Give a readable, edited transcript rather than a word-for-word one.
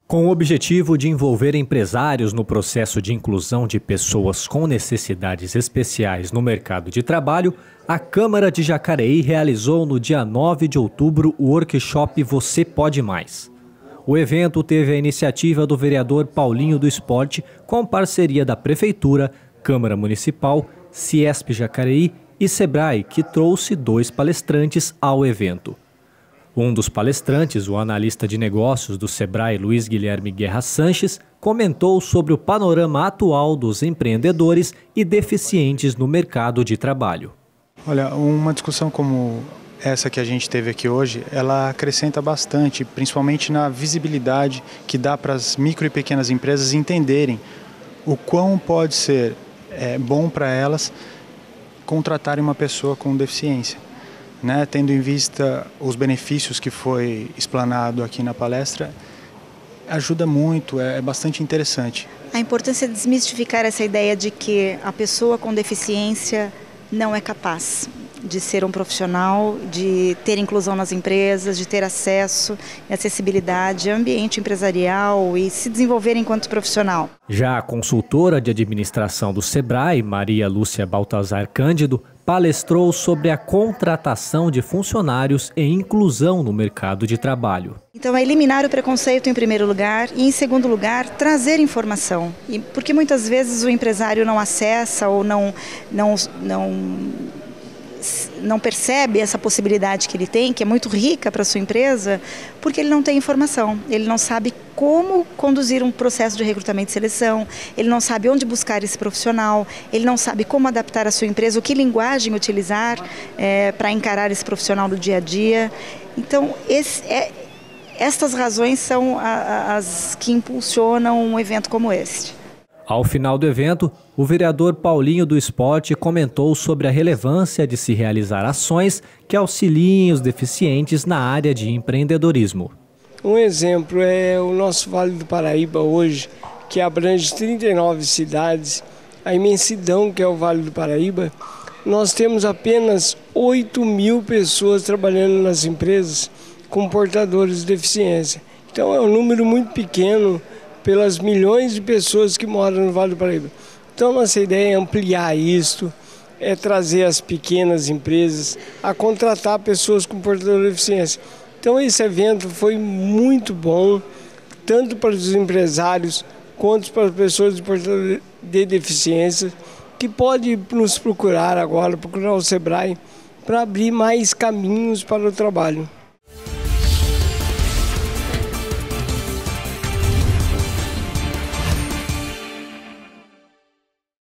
Com o objetivo de envolver empresários no processo de inclusão de pessoas com necessidades especiais no mercado de trabalho, a Câmara de Jacareí realizou no dia 9 de outubro o workshop Você Pode Mais. O evento teve a iniciativa do vereador Paulinho do Esporte, com parceria da Prefeitura, Câmara Municipal, Ciesp Jacareí e Sebrae, que trouxe 2 palestrantes ao evento. Um dos palestrantes, o analista de negócios do Sebrae, Luiz Guilherme Guerra Sanches, comentou sobre o panorama atual dos empreendedores e deficientes no mercado de trabalho. Olha, uma discussão como essa que a gente teve aqui hoje, ela acrescenta bastante, principalmente na visibilidade que dá para as micro e pequenas empresas entenderem o quão pode ser bom para elas contratarem uma pessoa com deficiência. Tendo em vista os benefícios que foi explanado aqui na palestra, ajuda muito, é bastante interessante. A importância de desmistificar essa ideia de que a pessoa com deficiência não é capaz de ser um profissional, de ter inclusão nas empresas, de ter acesso e acessibilidade, ambiente empresarial e se desenvolver enquanto profissional. Já a consultora de administração do Sebrae, Maria Lúcia Baltazar Cândido, palestrou sobre a contratação de funcionários e inclusão no mercado de trabalho. Então, é eliminar o preconceito em primeiro lugar e, em segundo lugar, trazer informação. Porque muitas vezes o empresário não acessa ou não percebe essa possibilidade que ele tem, que é muito rica para a sua empresa, porque ele não tem informação, ele não sabe como conduzir um processo de recrutamento e seleção, ele não sabe onde buscar esse profissional, ele não sabe como adaptar a sua empresa, o que linguagem utilizar para encarar esse profissional no dia a dia. Então, estas razões são as que impulsionam um evento como este. Ao final do evento, o vereador Paulinho do Esporte comentou sobre a relevância de se realizar ações que auxiliem os deficientes na área de empreendedorismo. Um exemplo é o nosso Vale do Paraíba hoje, que abrange 39 cidades, a imensidão que é o Vale do Paraíba. Nós temos apenas 8.000 pessoas trabalhando nas empresas com portadores de deficiência. Então é um número muito pequeno pelas milhões de pessoas que moram no Vale do Paraíba. Então, nossa ideia é ampliar isto, é trazer as pequenas empresas a contratar pessoas com portador de deficiência. Então, esse evento foi muito bom, tanto para os empresários quanto para as pessoas de portador de deficiência, que pode nos procurar agora, procurar o Sebrae, para abrir mais caminhos para o trabalho.